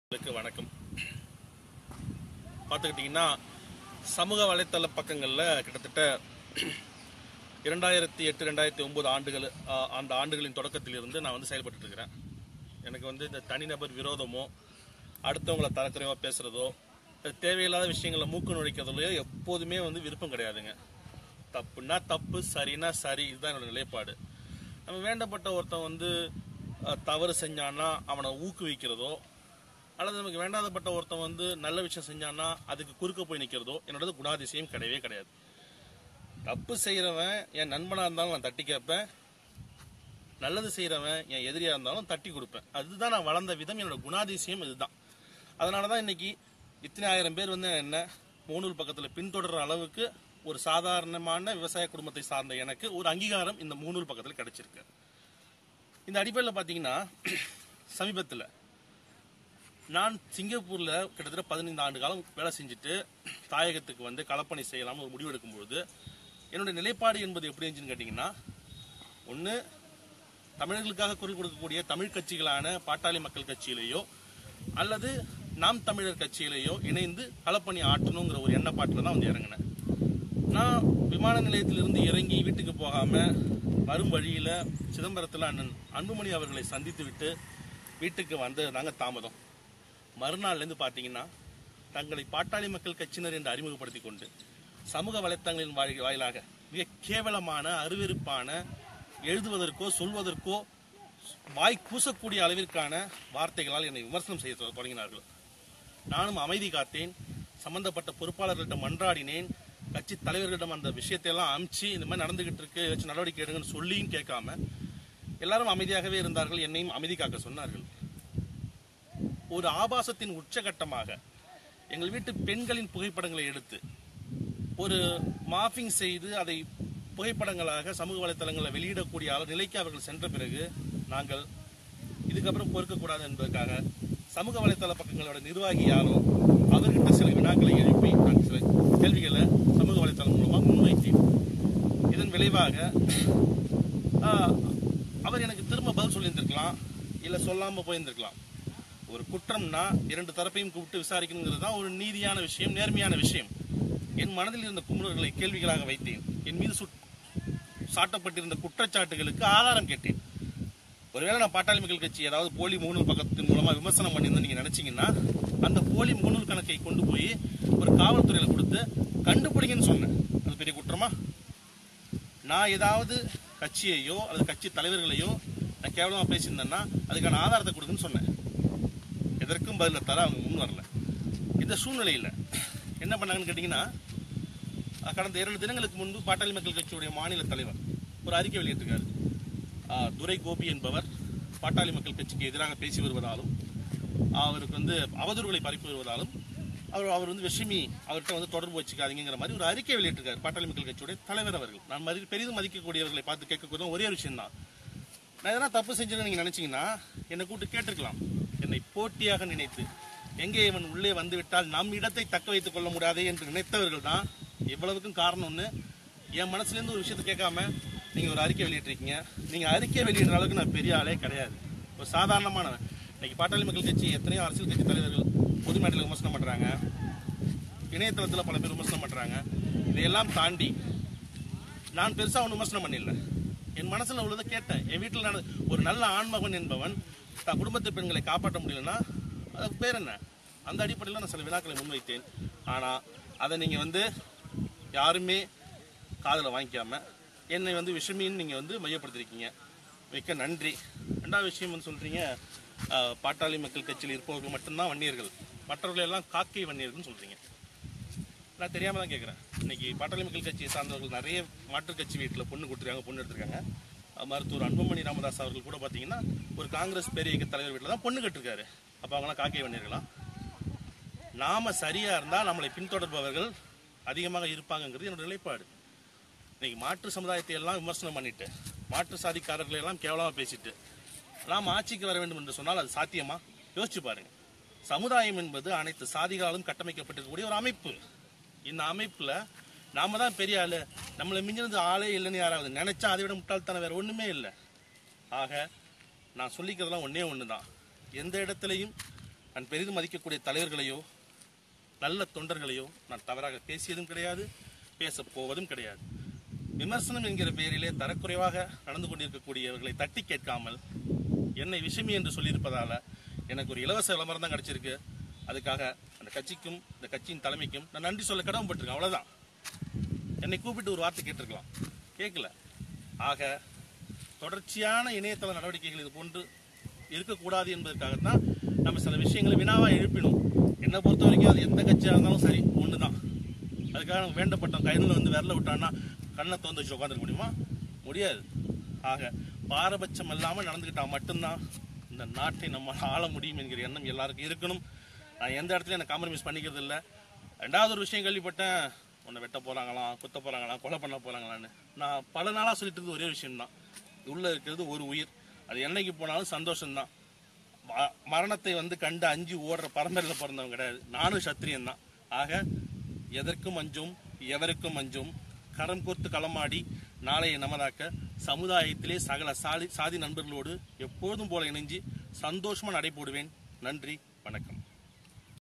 வணக்கம். பார்த்துக்கிட்டிங்கன்னா சமூக வலைத்தள பக்கங்களில் கிட்டத்தட்ட 2008-2009 ஆண்டுகள் அந்த ஆண்டுகளின் தொடக்கத்திலிருந்து நான் செயல்பட்டு இருக்கிறேன். எனக்கு இந்த தனிநபர் விரோதமோ அடுத்தவங்களை தரக்குறைவாக பேசுகிறதோ தேவையில்லாத விஷயங்களை மூக்கு நுழைக்கிறதுலையோ எப்போதுமே விருப்பம் கிடையாதுங்க. தப்புன்னா தப்பு, சரின்னா சரி, இதுதான் என்னோட நிலைப்பாடு. நம்ம வேண்டப்பட்ட ஒருத்தன் தவறு செஞ்சான்னா அவனை ஊக்குவிக்கிறதோ அல்லது நமக்கு வேண்டாதப்பட்ட ஒருத்தன் நல்ல விஷயம் செஞ்சான்னா அதுக்கு குறுக்க போய் நிற்கிறதோ என்னோட குணாதிசயம் கிடையவே கிடையாது. தப்பு செய்கிறவன் என் நண்பனாக இருந்தாலும் நான் தட்டி கேட்பேன், நல்லது செய்கிறவன் என் எதிரியாக இருந்தாலும் தட்டி கொடுப்பேன். அதுதான் நான் வளர்ந்த விதம், என்னோட குணாதிசயம் இதுதான். அதனால தான் இன்னைக்கு இத்தனை ஆயிரம் பேர் என்ன முகநூல் பக்கத்தில் பின்தொடர்ற அளவுக்கு ஒரு சாதாரணமான விவசாய குடும்பத்தை சார்ந்த எனக்கு ஒரு அங்கீகாரம் இந்த முகநூல் பக்கத்தில் கிடைச்சிருக்கு. இந்த அடிப்படையில் பார்த்தீங்கன்னா சமீபத்தில் நான் சிங்கப்பூரில் கிட்டத்தட்ட 15 ஆண்டு காலம் வேலை செஞ்சுட்டு தாயகத்துக்கு களப்பணி செய்யலாம்னு ஒரு முடிவு எடுக்கும்பொழுது என்னுடைய நிலைப்பாடு என்பது எப்படி இருந்துச்சுன்னு கேட்டிங்கன்னா, ஒன்று தமிழர்களுக்காக குரல் கொடுக்கக்கூடிய தமிழ் கட்சிகளான பாட்டாளி மக்கள் கட்சியிலேயோ அல்லது நாம் தமிழர் கட்சியிலேயோ இணைந்து களப்பணி ஆற்றணுங்கிற ஒரு எண்ணப்பாட்டில் தான் இறங்கினேன். நான் விமான நிலையத்திலிருந்து இறங்கி வீட்டுக்கு போகாமல் வரும் வழியில் சிதம்பரத்தில் அண்ணன் அன்புமணி அவர்களை சந்தித்து விட்டு வீட்டுக்கு வந்ததுதாங்க தாமதம். மறுநாள்லேருந்து பார்த்தீங்கன்னா தங்களை பாட்டாளி மக்கள் கட்சியினர் என்று அறிமுகப்படுத்தி கொண்டு சமூக வலைத்தளங்களின் வாயிலாக மிக கேவலமான அருவெருப்பான எழுதுவதற்கோ சொல்வதற்கோ வாய் கூசக்கூடிய அளவிற்கான வார்த்தைகளால் என்னை விமர்சனம் செய்ய தொடங்கினார்கள். நானும் அமைதி காத்தேன், சம்பந்தப்பட்ட பொறுப்பாளர்களிடம் மன்றாடினேன், கட்சி தலைவர்களிடம் அந்த விஷயத்தை எல்லாம் அமிச்சு இந்த மாதிரி நடந்துகிட்டு இருக்கு, ஏதாச்சும் நடவடிக்கை எடுங்கன்னு சொல்லியும் கேட்காம எல்லாரும் அமைதியாகவே இருந்தார்கள். என்னையும் அமைதி காக்க சொன்னார்கள். ஒரு ஆபாசத்தின் உச்சகட்டமாக எங்கள் வீட்டு பெண்களின் புகைப்படங்களை எடுத்து ஒரு மாஃபிங் செய்து அதை புகைப்படங்களாக சமூக வலைத்தளங்களில் வெளியிடக்கூடிய நிலைக்கு அவர்கள் சென்ற பிறகு நாங்கள் இதுக்கப்புறம் பொறுக்கக்கூடாது என்பதற்காக சமூக வலைத்தள பக்கங்களோட நிர்வாகி யாரோ அவர்கிட்ட சில வினாக்களை எழுப்பி நான் சில கேள்விகளை சமூக வலைத்தளம் மூலமாக முன்வைத்தேன். இதன் விளைவாக அவர் எனக்கு திரும்ப பதில் சொல்லியிருந்திருக்கலாம், இல்லை சொல்லாமல் போயிருந்திருக்கலாம். ஒரு குற்றம்னா 2 தரப்பையும் கூப்பிட்டு விசாரிக்கணுங்கிறது தான் ஒரு நீதியான விஷயம், நேர்மையான விஷயம். என் மனதில் இருந்த குமுறல்களை கேள்விகளாக வைத்தேன். என் மீது சாட்டப்பட்டிருந்த குற்றச்சாட்டுகளுக்கு ஆதாரம் கேட்டேன். ஒருவேளை நான் பாட்டாளி மக்கள் கட்சி ஏதாவது போலி முகநூல் பக்கத்தின் மூலமா விமர்சனம் பண்ணியிருந்தேன் நீங்க நினைச்சீங்கன்னா அந்த போலி முகநூல் கணக்கை கொண்டு போய் ஒரு காவல்துறையில கொடுத்து கண்டுபிடிங்கன்னு சொன்னேன். அது பெரிய குற்றமா? நான் ஏதாவது கட்சியையோ அல்லது கட்சி தலைவர்களையோ நான் கேவலமா பேசியிருந்தேன்னா அதுக்கான ஆதாரத்தை கொடுக்குன்னு சொன்னேன். எதற்கும் பதில தர அவங்க முன் வரல. இந்த சூழ்நிலையில் என்ன பண்ணாங்கன்னு கேட்டீங்கன்னா, கடந்த 2 தினங்களுக்கு முன்பு பாட்டாளி மக்கள் கட்சியுடைய மாநில தலைவர் ஒரு அறிக்கை வெளியிட்டிருக்காரு. துரை கோபி என்பவர் பாட்டாளி மக்கள் கட்சிக்கு எதிராக பேசி வருவதாலும் அவருக்கு அவதூறுகளை பரப்பி வருவதாலும் அவர் விஷமி அவர்கிட்ட தொடர்பு வச்சுக்காதீங்கிற மாதிரி ஒரு அறிக்கை வெளியிட்டிருக்காரு பாட்டாளி மக்கள் கட்சியுடைய தலைவர் அவர்கள். நான் பெரிதும் மதிக்கக்கூடியவர்களை பார்த்து கேட்கக்கூடிய ஒரே ஒரு விஷயம் தான், நான் எதனா தப்பு செஞ்சேன்னு நீங்க நினைச்சீங்கன்னா என்னை கூப்பிட்டு கேட்டிருக்கலாம். என்னை போட்டியாக நினைத்து எங்கே இவன் உள்ளே வந்துவிட்டால் நம் இடத்தை தக்க வைத்துக் கொள்ள முடியாதே என்று நினைத்தவர்கள் தான் எவ்வளவுக்கும் காரணம்னு என் மனசுலேருந்து ஒரு விஷயத்தை கேட்காம நீங்கள் ஒரு அறிக்கை வெளியிட்டிருக்கீங்க. நீங்கள் அறிக்கை வெளியிடுற அளவுக்கு நான் பெரிய ஆளே கிடையாது, ஒரு சாதாரணமானவன். இன்னைக்கு பாட்டாளி மக்கள் கட்சி எத்தனையோ அரசியல் கட்சி தலைவர்கள் பொது மேடையில் விமர்சனம் பண்ணுறாங்க, இணையதளத்தில் பல பேர் விமர்சனம் பண்ணுறாங்க. இதையெல்லாம் தாண்டி நான் பெருசாக ஒன்று விமர்சனம் பண்ணிடல. என் மனசில் உள்ளதை கேட்டேன். என் வீட்டில் ஒரு நல்ல ஆண்மகன் என்பவன் தான் குடும்பத்து பெண்களை காப்பாற்ற முடியலன்னா அதுக்கு பேர் என்ன? அந்த அடிப்படையில் நான் சில வினாக்களை முன்வைத்தேன். ஆனால் அதை நீங்கள் யாருமே காதில் வாங்கிக்காம என்னை விஷமின்னு நீங்கள் மையப்படுத்திருக்கீங்க. மிக்க நன்றி. 2வது விஷயம் சொல்கிறீங்க, பாட்டாளி மக்கள் கட்சியில் இருப்பவர்கள் மட்டும்தான் வன்னியர்கள், மற்றவர்கள் எல்லாம் காக்கை வன்னியர்கள்னு சொல்கிறீங்க. நான் தெரியாமல் தான் கேட்குறேன். இன்னைக்கு பாட்டாளி மக்கள் கட்சியை சார்ந்தவர்கள் நிறைய மாற்றுக் கட்சி வீட்டில் பொண்ணு எடுத்திருக்காங்க. மருத்துவர் அன்புமணி ராமதாஸ் அவர்கள் கூட பார்த்தீங்கன்னா ஒரு காங்கிரஸ் பேரியக்க தலைவர் வீட்டில் தான் பொண்ணு கட்டிருக்காரு. அப்போ அவங்களாம் காக்கை வன்னியர்களாம்? நாம சரியா இருந்தால் நம்மளை பின்தொடர்பவர்கள் அதிகமாக இருப்பாங்கிறது என்னோட நிலைப்பாடு. இன்னைக்கு மாற்று சமுதாயத்தை எல்லாம் விமர்சனம் பண்ணிட்டு மாற்று சாதிக்காரர்களை எல்லாம் கேவலமாக பேசிட்டு நாம் ஆட்சிக்கு வர வேண்டும் என்று சொன்னால் அது சாத்தியமா? யோசிச்சு பாருங்க. சமுதாயம் என்பது அனைத்து சாதிகளாலும் கட்டமைக்கப்பட்டிருக்கக்கூடிய ஒரு அமைப்பு. இந்த அமைப்புல நாம தான் பெரிய ஆளு, நம்மளை மிஞ்சினது ஆளே இல்லைன்னு யாராவது நினைச்சா அதை விட முட்டாள்தானே வேற ஒண்ணுமே இல்லை. ஆக நான் சொல்லிக்கிறதுலாம் ஒன்னே ஒன்று தான், எந்த இடத்துலையும் நான் பெரிதும் மதிக்கக்கூடிய தலைவர்களையோ நல்ல தொண்டர்களையோ நான் தவறாக பேசியதும் கிடையாது, பேசப் போவதும் கிடையாது. விமர்சனம் என்கிற பெயரிலே தரக்குறைவாக நடந்து கொண்டிருக்கக்கூடியவர்களை தட்டி கேட்காமல் என்னை விஷமி என்று சொல்லியிருப்பதால எனக்கு ஒரு இலவச விளம்பரம் தான் கிடைச்சிருக்கு. அதுக்காக அந்த கட்சிக்கும் இந்த கட்சியின் தலைமைக்கும் நான் நன்றி சொல்ல கடமைப்பட்டிருக்கேன். அவ்வளவுதான். என்னை கூப்பிட்டு ஒரு வார்த்தை கேட்டிருக்கலாம், கேட்கல. ஆக தொடர்ச்சியான இணையதள நடவடிக்கைகள் இது போன்று இருக்கக்கூடாது என்பதற்காகத்தான் நம்ம சில விஷயங்களை வினாவா எழுப்பினோம். என்னை பொறுத்த வரைக்கும் அது எந்த கட்சியாக இருந்தாலும் சரி ஒண்ணுதான். அதுக்காக வேண்டப்பட்ட கையில் வந்து விரல விட்டான்னா கண்ணை தோந்து வச்சு உட்காந்துருக்க முடியுமா? முடியாது. ஆக பாரபட்சம் இல்லாமல் நடந்துக்கிட்டா மட்டும்தான் இந்த நாட்டை நம்ம ஆள முடியும் என்கிற எண்ணம் எல்லாருக்கும் இருக்கணும். நான் எந்த இடத்துலையும் எனக்கு காம்ப்ரமைஸ் பண்ணிக்கிறது இல்லை. ரெண்டாவது ஒரு விஷயம் கேள்விப்பட்டேன், உன்னை வெட்ட போறாங்களாம், குத்த போறாங்களாம், கொலை பண்ண போறாங்களான்னு. நான் பல நாளாக சொல்லிட்டு இருந்தது ஒரே விஷயம்தான், உள்ள இருக்கிறது ஒரு உயிர். அது என்னைக்கு போனாலும் சந்தோஷம்தான். மரணத்தை வந்து கண்டு அஞ்சு ஓடுற பரம்பரையில் பிறந்தவங்க கிடையாது. நானும் சத்திரியன் தான். ஆக எதற்கும் அஞ்சும் எவருக்கும் அஞ்சும் கரம் கோர்த்து களமாடி நாளையை நமதாக்க சமுதாயத்திலே சகல சாதி நண்பர்களோடு எப்போதும் போல இணைஞ்சு சந்தோஷமா நடைபோடுவேன். நன்றி, வணக்கம்.